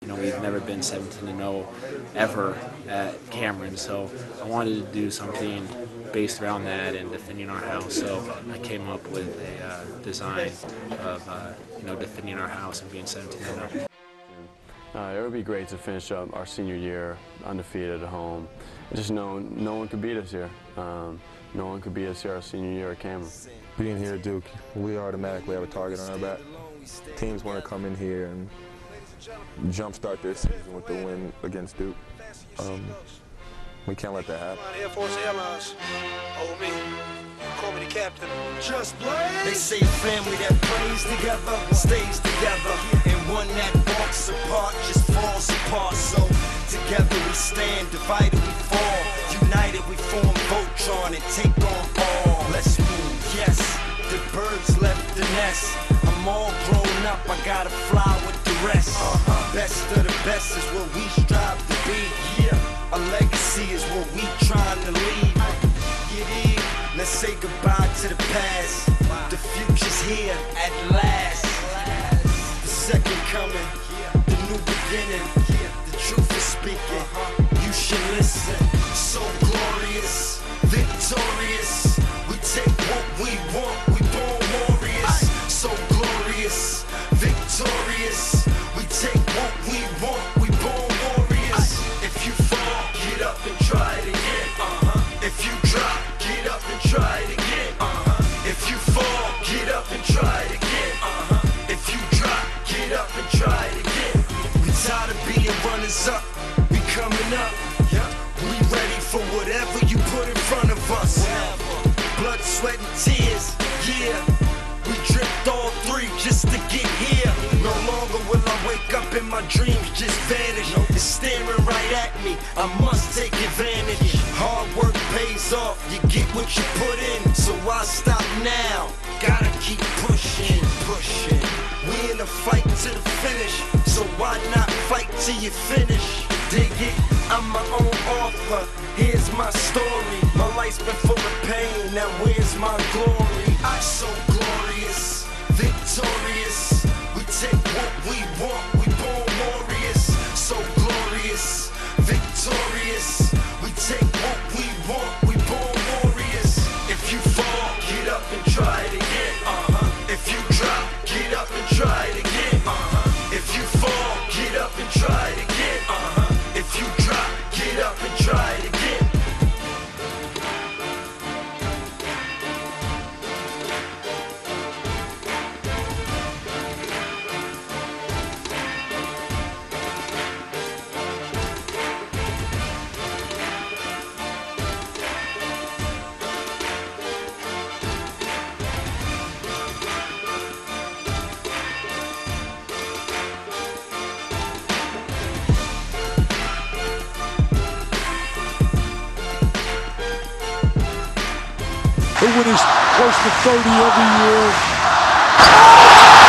we've never been 17-0 ever at Cameron, so I wanted to do something based around that and defending our house. So I came up with a design of defending our house and being 17-0. It would be great to finish up our senior year undefeated at home. Just no one could beat us here. No one could beat us here our senior year at Cameron. Being here at Duke, we automatically have a target on our back. Teams want to come in here and jumpstart their season with the win against Duke. We can't let that happen. Air Force Airlines, hold me, call me the captain. Just blaze. They say a family that prays together stays together, and one that walks apart just falls apart. So together we stand, divided we fall, united we form Voltron and take on all. Let's move, yes. The birds left the nest. I'm all grown up, I gotta fly with the rest. Best of the best is what we strive to be. Yeah, a legacy is what we trying to leave. Let's say goodbye to the past. The future's here at last. The second coming, the new beginning. The truth is speaking, you should listen. So glorious, victorious. We take what we want, we born warriors. So glorious, victorious. We take what we want, we born warriors. If you fall, get up and try it again. If you drop, get up and try it again. If you fall, get up and try it again. If you drop, get up and try it again. We tired of being runners up, we coming up. We ready for whatever you put in front of us. Blood, sweat, and tears, yeah. We dripped all three just to get here. No longer will I wake up and my dreams just vanish. It's staring right at me, I must take advantage. Hard work pays off, you get what you put in. So why stop now? Gotta keep pushing, pushing. We in a fight to the finish, so why not fight till you finish? Dig it, I'm my own author, here's my story. My life's been full of pain, now where's my glory? I'm so glorious, victorious. We take what we want, we born warriors. So glorious, victorious. We take what we want, we born warriors. If you fall, get up and try it again. If you drop, get up and try it again. If you fall, get up and try it again. If you drop, get up and try it again. They win his close to 30 every year.